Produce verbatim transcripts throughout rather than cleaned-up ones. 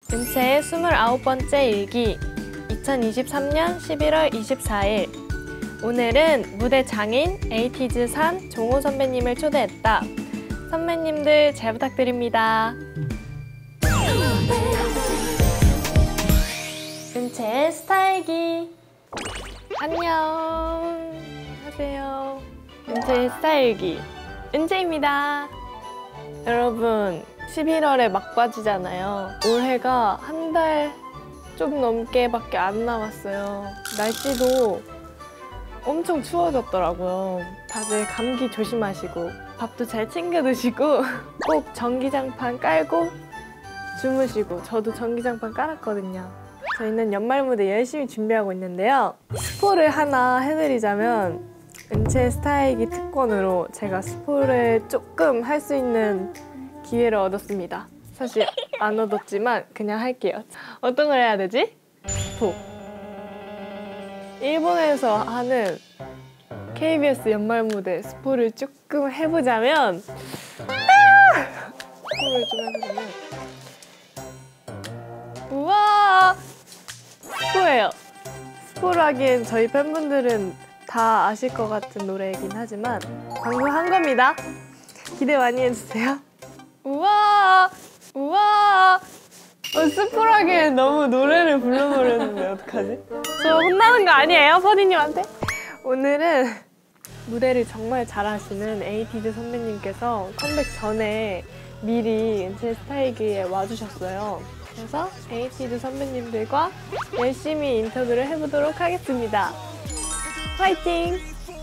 은채의 스물아홉 번째 일기 이천이십삼 년 십일월 이십사일. 오늘은 무대 장인 에이티즈 산 종호 선배님을 초대했다. 선배님들 잘 부탁드립니다. 은채의 스타일기. 안녕 하세요. 은채의 스타일기 은채입니다. 여러분, 십일월에 막바지잖아요. 올해가 한 달 좀 넘게밖에 안 남았어요. 날씨도 엄청 추워졌더라고요. 다들 감기 조심하시고 밥도 잘 챙겨 드시고 꼭 전기장판 깔고 주무시고. 저도 전기장판 깔았거든요. 저희는 연말 무대 열심히 준비하고 있는데요. 스포를 하나 해드리자면 은채 스타일기 특권으로 제가 스포를 조금 할 수 있는 기회를 얻었습니다. 사실 안 얻었지만 그냥 할게요. 어떤 걸 해야 되지? 스포. 일본에서 하는 케이비에스 연말 무대 스포를 조금 해보자면 스포를 좀 해보자면 우와! 스포예요. 스포를 하기엔 저희 팬분들은 다 아실 것 같은 노래이긴 하지만 방송한 겁니다. 기대 많이 해주세요. 우와! 우와! 어, 스포를 하기엔 너무 노래를 불러버렸는데 어떡하지? 저 혼나는 거 아니에요? 퍼디님한테? 오늘은 무대를 정말 잘하시는 에이티즈 선배님께서 컴백 전에 미리 은채 스타일기에 와주셨어요. 그래서 에이티즈 선배님들과 열심히 인터뷰를 해보도록 하겠습니다. 화이팅!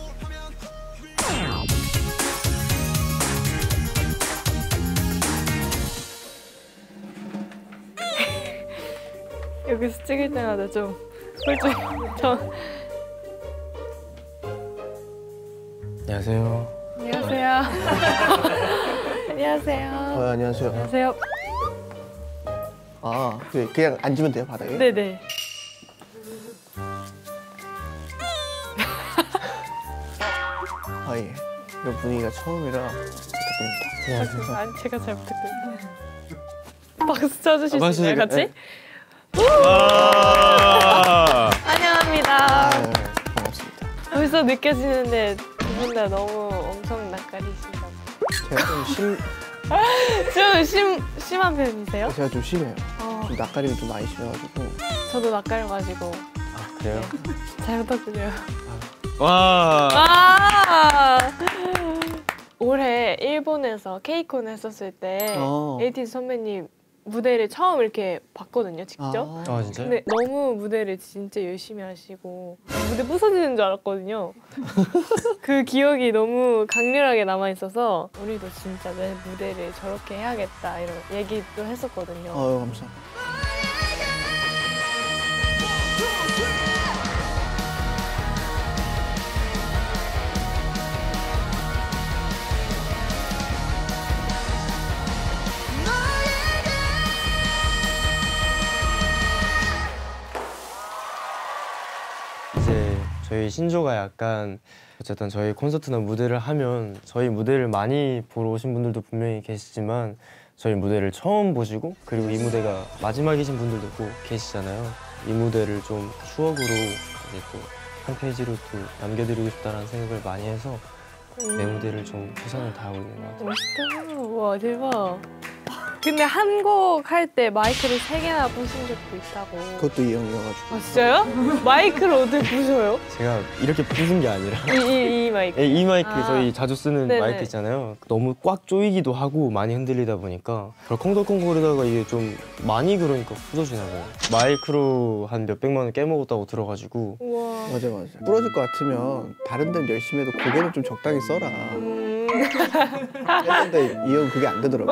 여기서 찍을 때마다 좀 꿀꿀 저... 안녕하세요. 안녕하세요. 안녕하세요. 어, 안녕하세요. 안녕하세요. 아, 그 그냥 앉으면 돼요, 바닥에? 네네. 아, 예. 이런 분위기가 처음이라 부탁드립니다. 안녕하세요. 아, 제가 잘 부탁드립니다. 박수 쳐주실 아, 수 있나요, 같이? 네. 와! 환영합니다. 아, 반갑습니다. 벌써 느껴지는데 두 분 다 너무 엄청 낯가리신다. 제가 좀 심, 좀 심, 심한 편이세요? 제가 좀 심해요. 어, 좀 낯가림이 좀 많이 심해가지고. 저도 낯가려가지고 아, 그래요? 잘 부탁드려요. 와! 아! 올해 일본에서 케이콘 했었을 때 어. 에이티즈 선배님 무대를 처음 이렇게 봤거든요, 직접. 아, 아, 진짜요? 근데 너무 무대를 진짜 열심히 하시고 무대 부서지는 줄 알았거든요. 그 기억이 너무 강렬하게 남아있어서 우리도 진짜 내 무대를 저렇게 해야겠다 이런 얘기도 했었거든요. 아유, 감사합니다. 이제 저희 신조가 약간 어쨌든 저희 콘서트나 무대를 하면 저희 무대를 많이 보러 오신 분들도 분명히 계시지만 저희 무대를 처음 보시고 그리고 이 무대가 마지막이신 분들도 꼭 계시잖아요. 이 무대를 좀 추억으로 이제 또 한 페이지로 또 남겨드리고 싶다는 생각을 많이 해서 내 무대를 좀 최선을 다하고 있는 것 같아요. 멋있다. 와, 대박. 근데 한 곡 할 때 마이크를 세 개나 부신 적도 있다고. 그것도 이 형이어가지고. 아, 진짜요? 마이크를 어떻게 부셔요? 제가 이렇게 부순 게 아니라 이, 이, 이 마이크. 이 마이크 아. 저희 자주 쓰는 네네. 마이크 있잖아요. 너무 꽉 조이기도 하고 많이 흔들리다 보니까 덜컹덜컹 거리다가 이게 좀 많이 그러니까 부서지나 봐요. 마이크로 한 몇백만 원 깨먹었다고 들어가지고. 우와. 맞아, 맞아. 부러질 것 같으면 다른 데는 열심히 해도 고개는 좀 적당히 써라. 음. 했는데 이 형 그게 안 되더라고.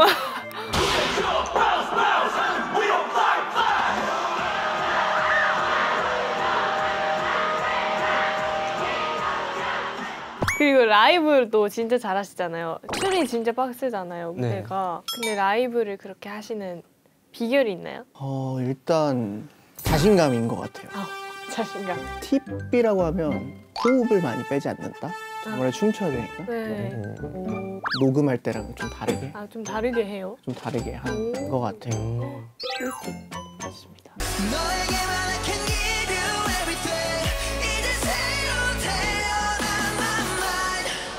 그리고 라이브도 진짜 잘하시잖아요. 춤이 진짜 빡세잖아요, 무대가. 네. 근데 라이브를 그렇게 하시는 비결이 있나요? 어, 일단 자신감인 것 같아요. 아, 자신감. 팁이라고 하면 호흡을 많이 빼지 않는다? 아무래도 춤춰야 되니까. 네. 오. 녹음할 때랑 좀 다르게 아, 좀 다르게 해요? 좀 다르게 하는 것 같아요. 음. 꿀팁. 너에게만 I can give you everything 이제 새로 태어난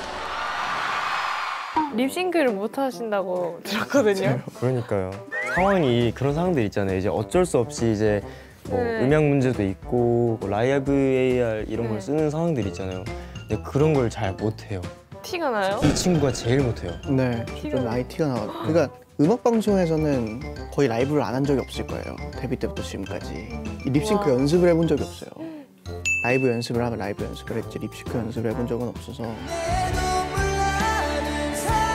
my mind 립싱크를 못 하신다고 들었거든요. 그러니까요. 상황이 그런 상황들 있잖아요. 이제 어쩔 수 없이 이제 뭐 네. 음향 문제도 있고 뭐 라이브 에이알 이런 네. 걸 쓰는 상황들 있잖아요. 근데 그런 걸 잘 못해요. 티가 나요? 이 친구가 제일 못해요. 네, 티가 좀 많이 티가 나요. 그러니까 음악 방송에서는 거의 라이브를 안 한 적이 없을 거예요. 데뷔 때부터 지금까지 이 립싱크 와. 연습을 해본 적이 없어요. 라이브 연습을 하면 라이브 연습을 했지 립싱크 연습을 해본 적은 없어서 내 눈물 나는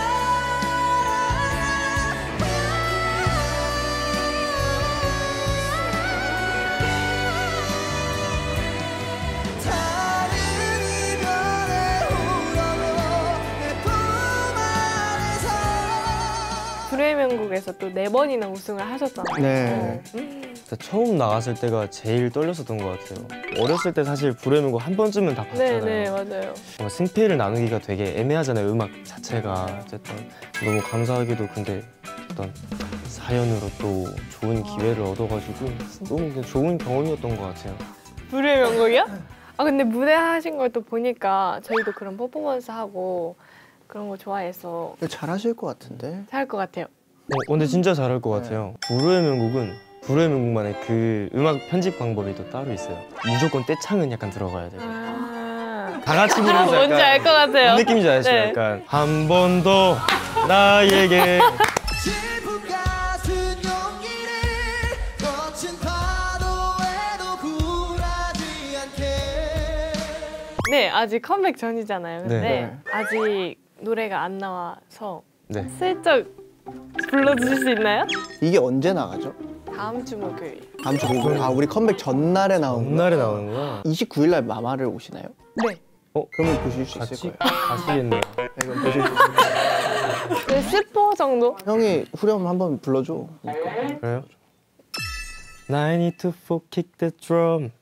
사랑 다른 이별의 후회로 내 품 안에서 불의 명곡에서 또 네 번이나 우승을 하셨잖아요. 네. 진짜 처음 나갔을 때가 제일 떨렸었던 것 같아요. 어렸을 때 사실 불의 명곡 한 번쯤은 다 봤잖아요. 네네 맞아요. 뭔가 승패를 나누기가 되게 애매하잖아요. 음악 자체가 어쨌든 너무 감사하게도 근데 어떤 사연으로 또 좋은 기회를 얻어가지고 너무 그냥 좋은 경험이었던 것 같아요. 불의 명곡이요? 아 근데 무대 하신 걸 또 보니까 저희도 그런 퍼포먼스 하고 그런 거 좋아해서 잘하실 것 같은데. 잘 할 것 같아요. 어, 근데 진짜 잘할 것 같아요. 불의 명곡은 불의 명곡만의 그 음악 편집 방법이 또 따로 있어요. 무조건 떼창은 약간 들어가야 돼요. 아, 다 같이 아 부르면서 뭔지 약간 알 것 같아요. 무슨 느낌인지 아시죠? 네. 약간 한 번 더 나에게 슬픔 같은 용기를 거친 파도에도 굴하지 않게 네 아직 컴백 전이잖아요. 근데 네. 아직 노래가 안 나와서 네. 슬쩍 불러주실 수 있나요? 이게 언제 나가죠? 다음 주 목요일. 다음 주 목요일. 아 우리 컴백 전날에 나온 거. 전날에 나오는구나. 이십구 일 날 마마를 오시나요? 네. 어? 그러면 보실 수 있을 같이 거예요. 가시겠네요. 네, 그럼 보실 수 있을 거예요. 네, 십 호 정도? 형이 후렴 한번 불러줘. 그래요? I need to full kick the drum.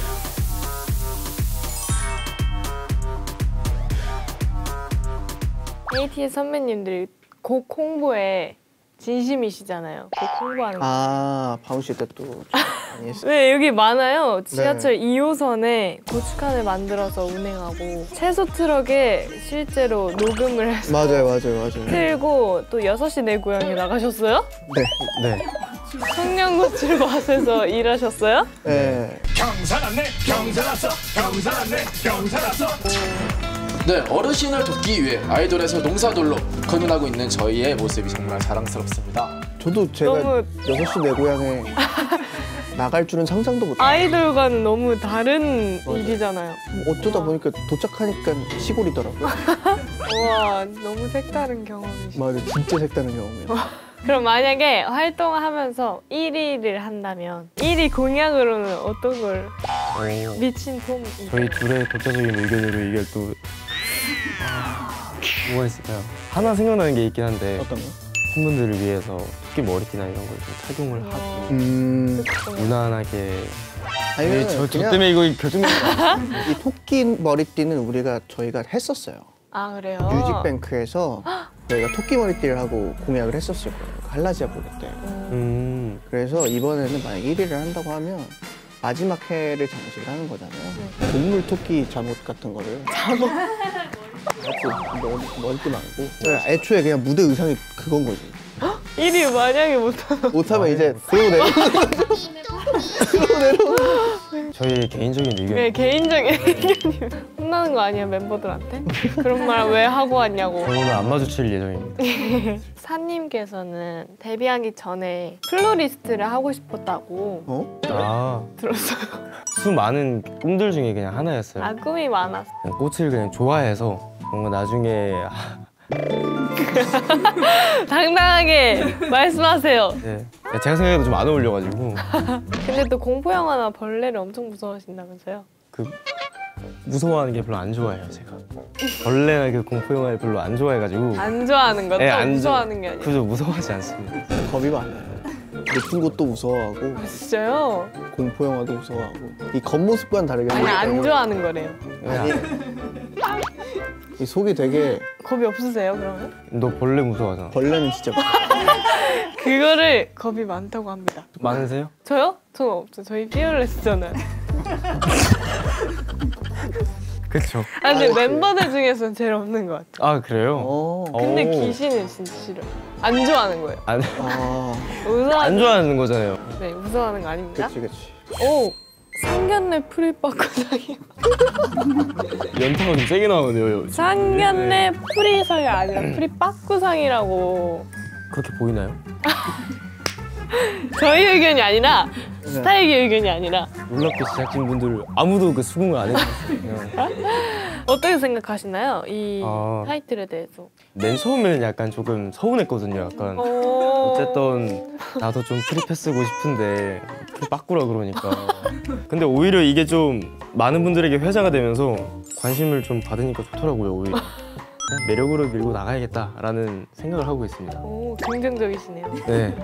에이티에스 선배님들이 곡 홍보에 진심이시잖아요. 곡 홍보하는 거. 아 바운씨 때 또 많이 했어요. 네, 여기 많아요. 지하철 네. 이 호선에 고춧간을 만들어서 운행하고 채소 트럭에 실제로 녹음을 해서 맞아요, 맞아요, 맞아요. 틀고 또 여섯 시 내 고향에 나가셨어요? 네, 네. 청양고추 맛에서 일하셨어요? 네. 네, 어르신을 돕기 위해 아이돌에서 농사돌로 거듭나고 있는 저희의 모습이 정말 자랑스럽습니다. 저도 제가 너무- 여섯 시 내 고향에 나갈 줄은 상상도 못했어요. 아이돌과는 너무 다른 맞아요. 일이잖아요. 어쩌다 보니까 도착하니까 시골이더라고요. 우와, 너무 색다른 경험이시죠. 맞아, 진짜 색다른 경험이에요. 그럼 만약에 활동하면서 일 위를 한다면 일 위 공약으로는 어떤 걸 어, 미친 폼 저희 둘의 독자적인 의견으로 이게 또 아, 뭐가 있을까요? 하나 생각나는 게 있긴 한데 어떤 거? 팬분들을 위해서 토끼 머리띠나 이런 걸 좀 착용을 하고 어, 음, 무난하게 아니면 네, 저, 저 그냥 때문에 이거 결정된 이 토끼 머리띠는 우리가 저희가 했었어요. 아 그래요? 뮤직뱅크에서 저희가 토끼 머리띠를 하고 공약을 했었을 거예요. 할라지아 보낼 때. 음, 그래서 이번에는 만약 일 위를 한다고 하면 마지막 해를 장식을 하는 거잖아요. 동물 토끼 잠옷 같은 거를. 잠옷? 머리, 머리띠 말고. 네, 애초에 그냥 무대 의상이 그건 거지. 일 위 만약에 못하면 못하면 이제 들어 내려. 들어 내려. 저희 개인적인 의견. 네, 개인적인 의견이 혼나는 거 아니에요 멤버들한테? 그런 말 왜 하고 왔냐고. 저는 오늘 안 마주칠 예정입니다. 사님께서는 데뷔하기 전에 플로리스트를 하고 싶었다고 어? 아, 들었어요. 수많은 꿈들 중에 그냥 하나였어요. 아 꿈이 많았어. 그냥 꽃을 그냥 좋아해서 뭔가 나중에 당당하게 말씀하세요. 네, 제가 생각해도 좀 안 어울려가지고 근데 또 공포 영화나 벌레를 엄청 무서워하신다면서요? 그 무서워하는 게 별로 안 좋아해요 제가. 벌레나 그 공포 영화를 별로 안 좋아해가지고. 안 좋아하는 것도 네, 안 좋아- 무서워하는 게 아니에요. 그저 무서워하지 않습니다. 겁이 많아요. 높은 곳도 무서워하고 아, 진짜요? 공포 영화도 무서워하고 이 겉모습과는 다르게 아니 안 생겼다고. 좋아하는 거래요. 아니 이 속이 되게 겁이 없으세요 그러면? 너 벌레 무서워하잖아. 벌레는 진짜 무서워. 그거를 겁이 많다고 합니다. 많으세요? 저요? 저는 없죠. 저희 피어레스잖아요. 그쵸. 아 근데 아, 그치. 멤버들 중에서는 제일 없는 것 같아요. 아 그래요? 어. 근데 오. 귀신은 진짜 싫어요. 안 좋아하는 거예요. 안, 아, 우선 안 좋아하는 거잖아요. 네 우선하는 거 아닙니다. 그치 그치. 오 상견례 프리빠꾸상이요. 연타가 좀 세게 나오네요. 상견례 프리상이 아니라 프리빠꾸상이라고. 그렇게 보이나요? 저희 의견이 아니라 네. 스타일의 의견이 아니라 놀랍게 제작진분들 아무도 그 수긍을 안 해주셨어요. 그냥. 어떻게 생각하시나요? 이 아. 타이틀에 대해서. 맨 처음에는 약간 조금 서운했거든요. 약간 어... 어쨌든 나도 좀 프리패스고 싶은데 프리 빠꾸라 그러니까. 근데 오히려 이게 좀 많은 분들에게 회자가 되면서 관심을 좀 받으니까 좋더라고요. 오히려 그냥 매력으로 밀고 나가야겠다라는 생각을 하고 있습니다. 오 긍정적이시네요. 네.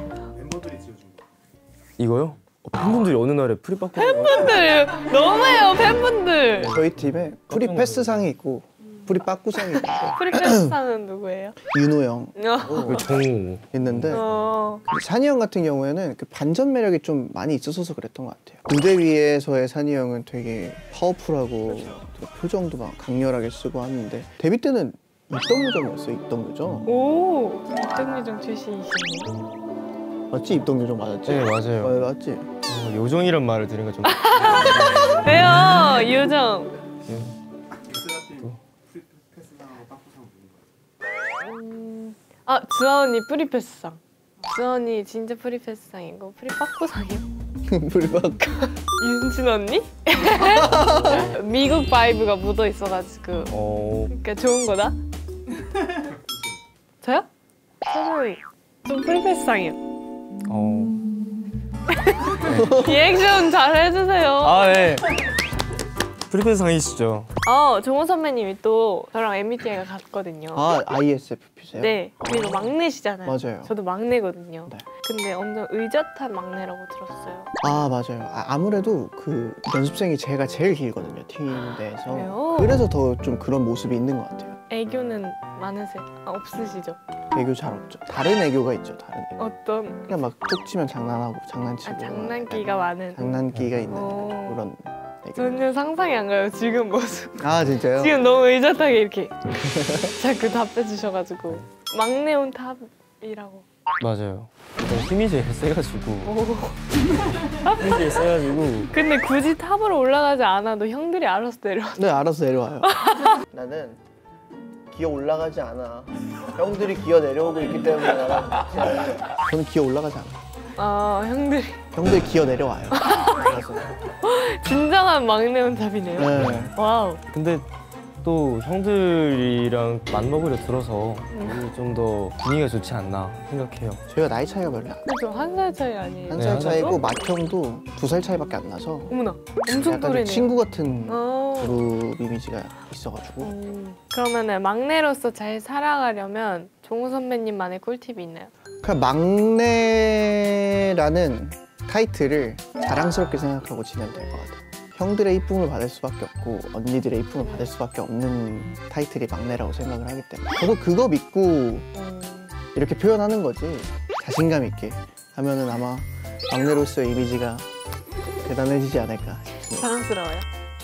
이거요? 어, 팬분들이 어느 날에 프리 빠꾸 팬분들 너무해요 팬분들. 저희 팀에 프리 패스상이 있고 프리 빠꾸상이 있고 프리패스상은 누구예요? 윤호 형 어. 그 정우 있는데 어. 산이 형 같은 경우에는 그 반전 매력이 좀 많이 있어서 그랬던 것 같아요. 무대 위에서의 산이 형은 되게 파워풀하고 또 표정도 막 강렬하게 쓰고 하는데 데뷔 때는 입덕요정이었어요. 입덕요정 오 입덕요정 출신이시네요. 맞지? 입덕요정 맞았지? 네 맞아요. 어, 맞지? 어, 요정이란 말을 들으니까 좀 왜요 이효정? 음, 아 주아 언니 프리패스상. 주아 언니 진짜 프리패스상이고 프리빠꾸상이요. 프리 빠꾸 윤진 언니? 미국 바이브가 묻어 있어가지고 어... 그러니까 좋은 거다. 저요? 저는 좀 프리패스상이요. 어... 리액션 잘 해주세요. 아 네. 프리패스 상이시죠? 어 정호 선배님이 또 저랑 엠비티아이가 같거든요. 아 아이에스에프피세요? 네 그리고 막내시잖아요. 맞아요. 저도 막내거든요. 네. 근데 엄청 의젓한 막내라고 들었어요. 아 맞아요. 아, 아무래도 그 연습생이 제가 제일 길거든요 팀 내에서. 그래요? 그래서 더 좀 그런 모습이 있는 것 같아요. 애교는 많으세요? 아, 없으시죠? 애교 잘 없죠. 다른 애교가 있죠. 다른 애교. 어떤 그냥 막 뚝 치면 장난하고 장난치고 아, 장난기가 많은. 장난기가 있는 오. 그런 애교. 전혀 상상이 안 가요 지금 모습. 아 진짜요? 지금 너무 의젓하게 이렇게 자꾸 답해주셔가지고 막내 온 탑이라고. 맞아요. 힘이 제일 세가지고 오. 힘이 제일 세가지고 근데 굳이 탑으로 올라가지 않아도 형들이 알아서 내려. 네 알아서 내려와요. 나는 기어 올라가지 않아. 형들이 기어 내려오고 있기 때문에 나는 저는 기어 올라가지 않아. 아 형들이 형들이 기어 내려와요. 알아서. 진정한 막내 온 탑이네요. 네. 와우. 근데 또 형들이랑 맞먹으려 들어서 좀 더 분위기가 좋지 않나 생각해요. 저희가 나이 차이가 별로 안 그죠 한 살 차이 아니에요? 한 네, 살 한 살 차이고 맏형도 두 살 차이밖에 안 나서 어머나 엄청 약간 좀 또래네요. 친구 같은 어. 그룹 이미지가 있어가지고 음, 그러면은 막내로서 잘 살아가려면 종우 선배님만의 꿀팁이 있나요? 그냥 막내라는 타이틀을 자랑스럽게 생각하고 지내면 될 것 같아요. 형들의 이쁨을 받을 수밖에 없고 언니들의 이쁨을 받을 수밖에 없는 타이틀이 막내라고 생각을 하기 때문에 저도 그거 믿고 음, 이렇게 표현하는 거지 자신감 있게 하면은 아마 막내로서의 이미지가 대단해지지 않을까 싶습니다. 자랑스러워요.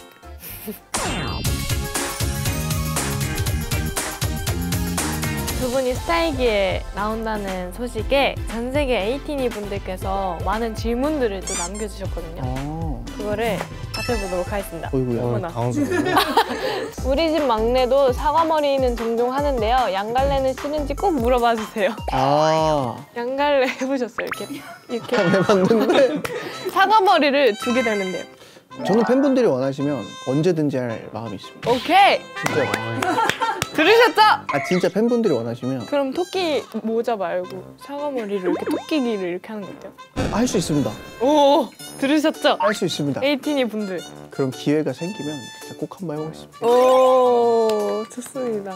두 분이 스타일기에 나온다는 소식에 전 세계 에이티니 분들께서 많은 질문들을 또 남겨주셨거든요. 어, 그거를 답해보도록 하겠습니다. 어이구야. 어, 어머나. 당황스러워요. 우리 집 막내도 사과머리는 종종 하는데요. 양갈래는 싫은지 꼭 물어봐 주세요. 아, 양갈래 해보셨어요? 이렇게 이렇게 해봤는데 사과머리를 두 개 달는데요. 저는 팬분들이 원하시면 언제든지 할 마음이 있습니다. 오케이 진짜. 들으셨죠? 아 진짜 팬분들이 원하시면 그럼 토끼 모자 말고 사과머리를 이렇게 토끼기를 이렇게 하는 거 어때요? 할 수 있습니다. 오 들으셨죠? 할 수 있습니다. 에이티니 분들. 그럼 기회가 생기면 진짜 꼭 한번 해보겠습니다. 오 좋습니다.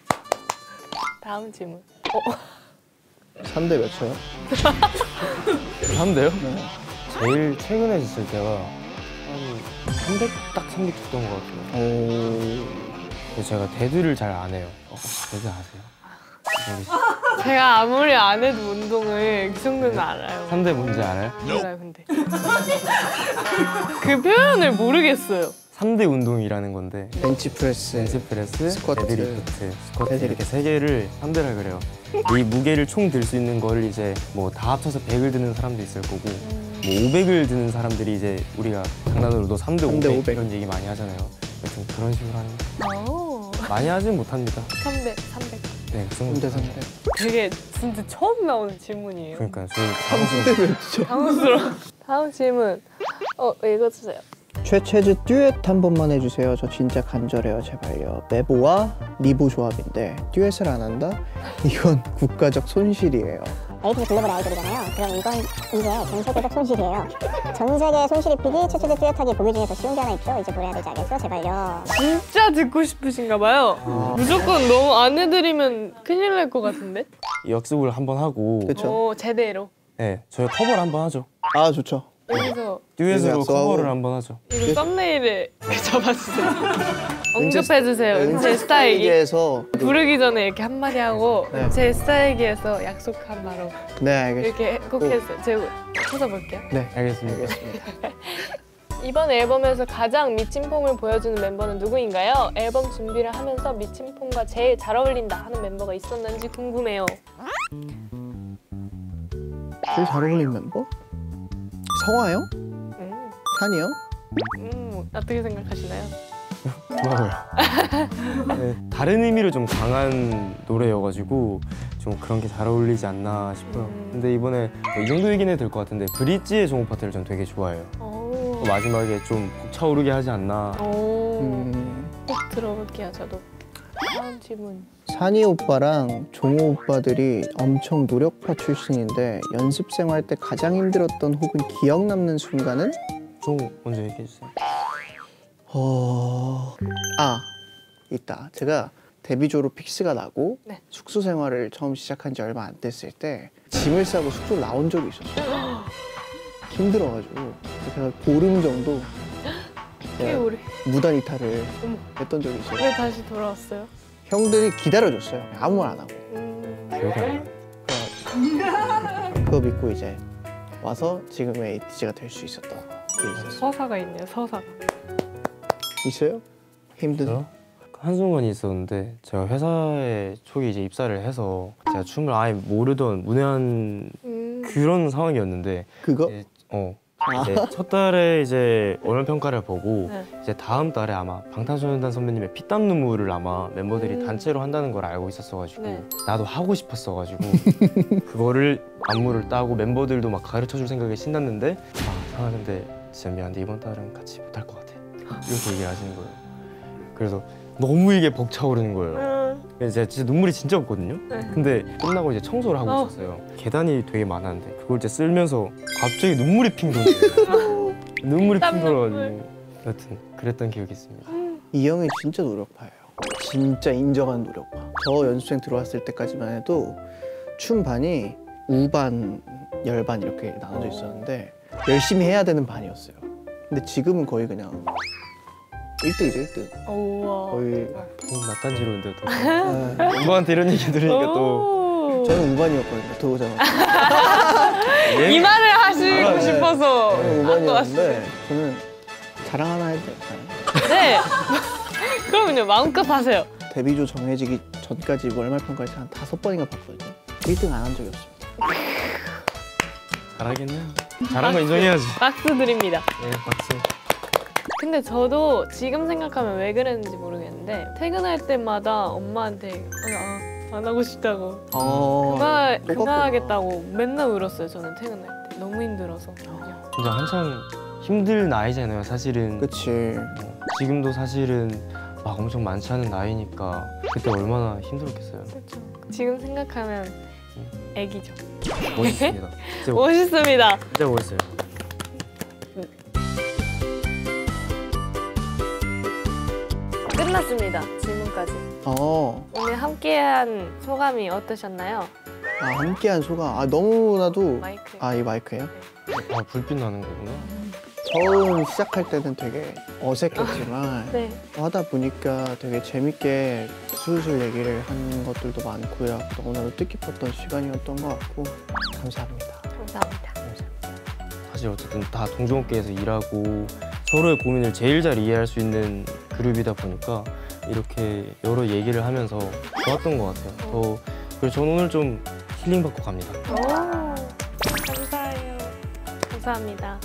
다음 질문. 어, 삼 대 몇 쳐요? 한데요? 네. 제일 최근에 있을 때가 한 삼백 딱 삼백 쳤던 것 같아요. 오. 근데 제가 데드를 잘 안 해요. 어, 데드 아세요? 우리 제가 아무리 안 해도 운동을 그 정도는 알아요. 삼 대 뭔지 알아요? 몰라요 근데. 그 표현을 모르겠어요. 삼 대 운동이라는 건데 벤치프레스, 벤치프레스, 스쿼트, 데드리프트, 스쿼트 데드리프트. 이렇게 세 개를 삼 대라 그래요. 이 무게를 총 들 수 있는 거를 이제 뭐 다 합쳐서 백을 드는 사람도 있을 거고 뭐 오백을 드는 사람들이 이제 우리가 장난으로 너 삼 대 삼 대 오백 오백. 이런 얘기 많이 하잖아요. 여튼 그런 식으로 하는 거. 오. 많이 하진 못합니다. 삼백, 삼백. 네, 그 삼 정도. 대 삼 대. 되게 진짜 처음 나오는 질문이에요. 그러니까 저희 삼 대면 진짜. 당황스러워. 다음 질문. 어, 읽어주세요. 최체즈 듀엣 한 번만 해주세요. 저 진짜 간절해요. 제발요. 메보와 리보 조합인데 듀엣을 안 한다? 이건 국가적 손실이에요. 에이티지 글로벌 아이돌이잖아요. 그럼 이건 이게 전 세계적 손실이에요. 전 세계 손실 입히기 최초대 뚜렷하게 보기 중에 더 쉬운 게 하나 있죠. 이제 뭘 해야 되지 알겠죠? 제발요. 진짜 듣고 싶으신가 봐요. 무조건 너무 안 해드리면 큰일 날 것 같은데? 약속을 한번 하고 그렇죠. 오, 제대로. 네, 저희 커버를 한번 하죠. 아 좋죠. 여기서 듀엣으로 약속하고. 커버를 한번 하죠. 이거 썸네일에 잡아주세요. 언급해주세요. 네, 제 스타일기. 스타일기에서 부르기 전에 이렇게 한마디 하고 네. 제 스타일기에서 약속한 바로 네 알겠습니다. 이렇게 꼭 했어요. 제가 찾아볼게요. 네 알겠습니다. 알겠습니다. 이번 앨범에서 가장 미친폼을 보여주는 멤버는 누구인가요? 앨범 준비를 하면서 미친폼과 제일 잘 어울린다 하는 멤버가 있었는지 궁금해요. 제일 잘 어울리는 멤버? 성화 형? 음, 산이 형? 음, 어떻게 생각하시나요? 고마워요. 네, 다른 의미로 좀 강한 노래여가지고 좀 그런 게 잘 어울리지 않나 싶어요. 음. 근데 이번에 뭐이 정도 얘기는 될 것 같은데 브릿지의 종업 파트를 전 되게 좋아해요. 오, 또 마지막에 좀 벅차오르게 하지 않나. 오, 음, 꼭 들어볼게요, 저도. 다음 질문. 산이 오빠랑 종호 오빠들이 엄청 노력파 출신인데 연습 생활 때 가장 힘들었던 혹은 기억 남는 순간은? 종 먼저 얘기해 주세요. 어... 아 있다. 제가 데뷔 졸업 픽스가 나고 네. 숙소 생활을 처음 시작한 지 얼마 안 됐을 때 짐을 싸고 숙소를 나온 적이 있었어요. 힘들어가지고 제가 보름 정도 꽤 제가 오래. 무단 이탈을 어머. 했던 적이 있어요. 왜 다시 돌아왔어요? 형들이 기다려줬어요. 아무 말 안 하고. 음, 기억이 안 나요. 그거 믿고 이제 와서 지금의 에이티지가 될 수 있었던 게 있었어요. 서사가 있네요, 서사가. 있어요? 힘든? 저요? 한순간이 있었는데 제가 회사에 초기 이제 입사를 해서 제가 춤을 아예 모르던 문외한 음, 그런 상황이었는데 그거? 이제, 어 아. 이제 첫 달에 이제 얼마 평가를 보고 네. 이제 다음 달에 아마 방탄소년단 선배님의 피땀 눈물을 아마 멤버들이 음. 단체로 한다는 걸 알고 있었어가지고 네. 나도 하고 싶었어가지고 그거를 안무를 따고 멤버들도 막 가르쳐줄 생각에 신났는데 아, 아 근데 진짜 미안한데 이번 달은 같이 못할 것 같아 이렇게 얘기를 하시는 거예요. 그래서 너무 이게 벅차오르는 거예요. 음, 그래서 제가 진짜 눈물이 진짜 없거든요. 네. 근데 끝나고 이제 청소를 하고 어. 있었어요. 계단이 되게 많았는데 그걸 이제 쓸면서 갑자기 눈물이 핑 도는 눈물이 땀 핑 눈물. 돌아가지고 여튼 그랬던 기억이 있습니다. 이 형이 진짜 노력파예요. 진짜 인정한 노력파. 저 연습생 들어왔을 때까지만 해도 춤 반이 우반, 열반 이렇게 나눠져 있었는데 열심히 해야 되는 반이었어요. 근데 지금은 거의 그냥 일 등이죠, 일 등. 우와. 거의 너무 낯간지러운데 또 아, 엄마한테 이런 얘기 들으니까 또 오. 저는 우반이었거든요, 들어오자마자. 예? 이 말을 하시고 아, 네. 싶어서 저는 갖고 왔어요. 우반이었는데 저는 자랑 하나 해도 될까요? 네. 그럼요, 마음껏 하세요. 데뷔조 정해지기 전까지 월말평가에서 한 다섯 번인가 봤거든요. 일 등 안 한 적이 없습니다. 잘하겠네요. 잘한 거 인정해야지. 박수 드립니다. 네, 박수. 근데 저도 지금 생각하면 왜 그랬는지 모르겠는데 퇴근할 때마다 엄마한테 아, 안 하고 싶다고 어, 그만, 똑같구나. 그만하겠다고 맨날 울었어요. 저는 퇴근할 때 너무 힘들어서. 진짜 한창 힘들 나이잖아요, 사실은. 그치. 어, 지금도 사실은 막 엄청 많지 않은 나이니까 그때 얼마나 힘들었겠어요. 그렇죠. 지금 생각하면 애기죠. 멋있습니다. 진짜, 멋있습니다. 진짜 멋있어요. 끝났습니다. 질문까지. 어, 오늘 함께한 소감이 어떠셨나요? 아, 함께한 소감. 아, 너무나도. 마이크. 아, 이 마이크예요? 아, 불빛 나는 거구나. 처음 시작할 때는 되게 어색했지만 네. 하다 보니까 되게 재밌게 술술 얘기를 한 것들도 많고요. 너무나도 뜻깊었던 시간이었던 것 같고 감사합니다. 감사합니다. 사실 어쨌든 다 동종업계에서 일하고 서로의 고민을 제일 잘 이해할 수 있는 그룹이다 보니까 이렇게 여러 얘기를 하면서 좋았던 것 같아요. 더 그래서 저는 오늘 좀 힐링받고 갑니다. 오, 감사해요. 감사합니다.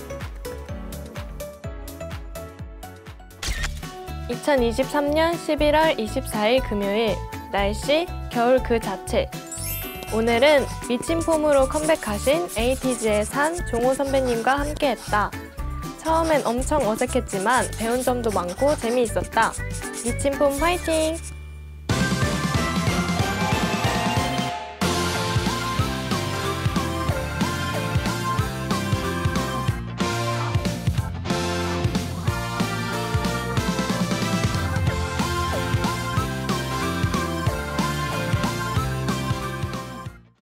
이천이십삼 년 십일월 이십사일 금요일 날씨 겨울 그 자체. 오늘은 미친 폼으로 컴백하신 에이티즈의 산 종호 선배님과 함께했다. 처음엔 엄청 어색했지만 배운 점도 많고 재미있었다. 미친 폼 파이팅!